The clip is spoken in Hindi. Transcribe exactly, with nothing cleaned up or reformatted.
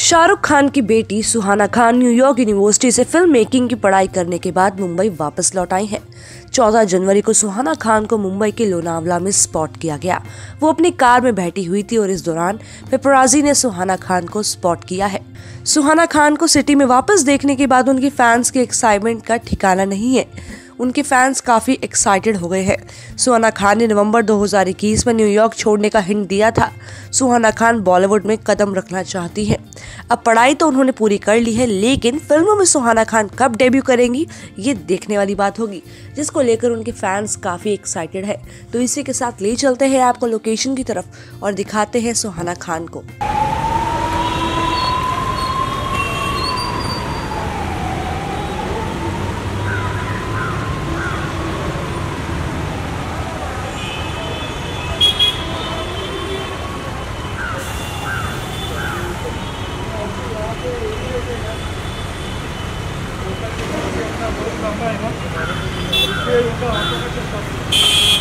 शाहरुख खान की बेटी सुहाना खान न्यूयॉर्क यूनिवर्सिटी से फिल्म मेकिंग की पढ़ाई करने के बाद मुंबई वापस लौट आई हैं। चौदह जनवरी को सुहाना खान को मुंबई के लोनावला में स्पॉट किया गया। वो अपनी कार में बैठी हुई थी और इस दौरान पेपराजी ने सुहाना खान को स्पॉट किया है। सुहाना खान को सिटी में वापस देखने के बाद उनकी फैंस के एक्साइटमेंट का ठिकाना नहीं है। उनके फैंस काफी एक्साइटेड हो गए हैं। सुहाना खान ने नवंबर दो हज़ार इक्कीस में न्यूयॉर्क छोड़ने का हिंट दिया था। सुहाना खान बॉलीवुड में कदम रखना चाहती हैं। अब पढ़ाई तो उन्होंने पूरी कर ली है, लेकिन फिल्मों में सुहाना खान कब डेब्यू करेंगी ये देखने वाली बात होगी, जिसको लेकर उनके फैंस काफी एक्साइटेड है। तो इसी के साथ ले चलते हैं आपको लोकेशन की तरफ और दिखाते हैं सुहाना खान को। बहुत लंबा है ना, इसलिए उनका ऑटो